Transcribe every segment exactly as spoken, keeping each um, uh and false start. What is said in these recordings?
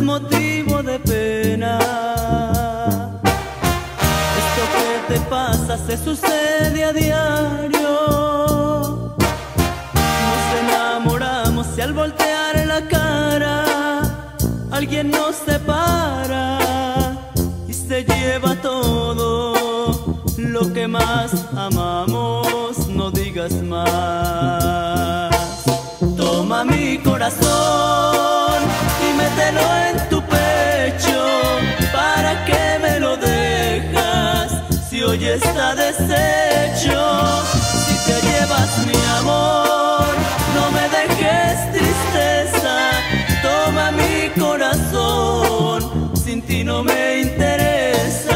motivo de pena. Esto que te pasa se sucede a diario. Nos enamoramos y al voltear la cara alguien nos separa y se lleva todo lo que más amamos. No digas más. Toma mi corazón y mételo en tu pecho. ¿Para qué me lo dejas si hoy está deshecho? Si te llevas mi amor, no me dejes tristeza. Toma mi corazón, sin ti no me interesa.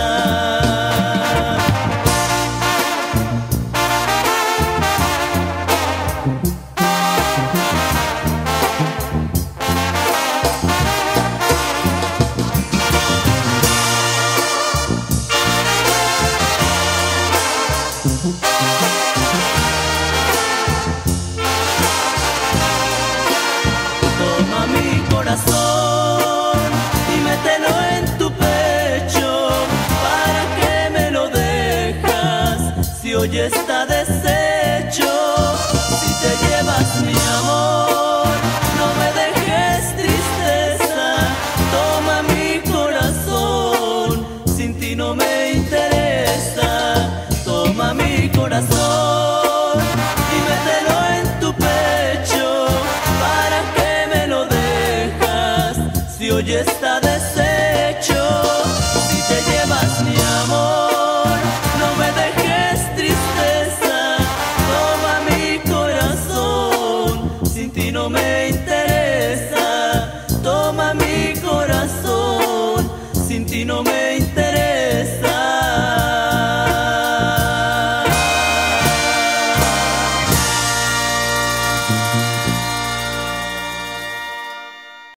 Toma mi corazón y mételo en tu pecho. ¿Para qué me lo dejas si hoy está deshecho? Si te llevas mi amor, no me dejes tristeza. Toma mi corazón, sin ti no me interesa. Toma mi corazón y mételo en tu pecho. ¿Para qué me lo dejas si hoy está deshecho? Si te llevas mi amor, no me dejes tristeza. Toma mi corazón, sin ti no me interesa. Toma mi corazón, sin ti no me interesa.